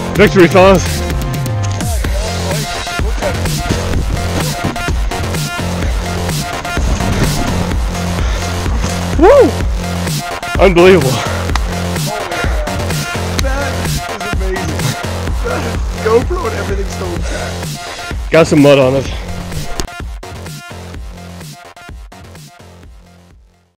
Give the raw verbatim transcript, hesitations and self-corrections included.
Victory, fellas. Woo! Unbelievable. That is amazing. That GoPro and everything's so intact. Got some mud on it.